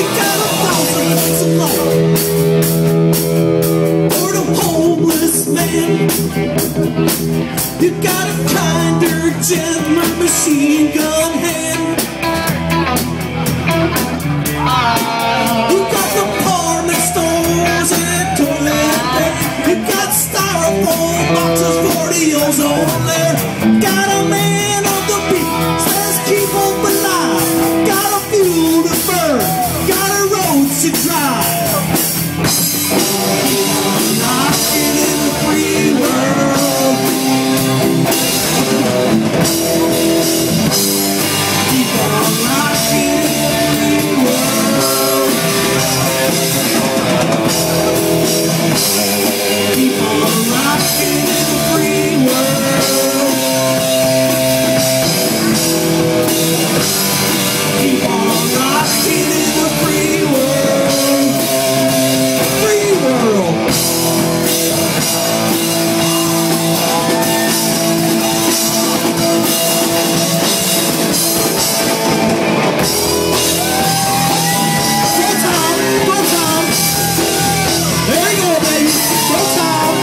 You got 1,000 points of light for the homeless man. You got a kinder, gentler machine gun hand. You got department stores and toilet paper. You got styrofoam boxes for the ozone layer. Got a man on the beat says keep hope alive. Got a fuel to burn, got a road to drive. Knocking in the free world. Keep on knocking in the free world. Keep on rocking in the free world. Keep on rocking in the free world. Free world. Go Tom, go Tom. There you go, baby. Go Tom.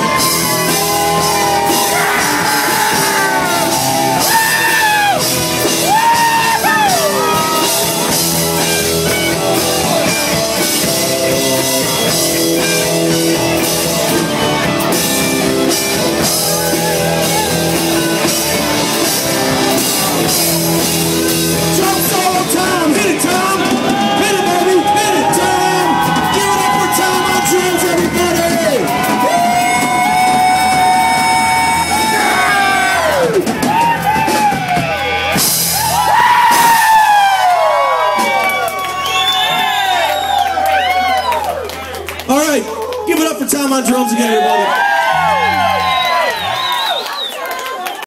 Drum solo Tom. Hit it, Tom. Hit it, baby. Hit it, Tom. Give it up for Tom on drums, everybody. All right, give it up for Tom on drums again, everybody.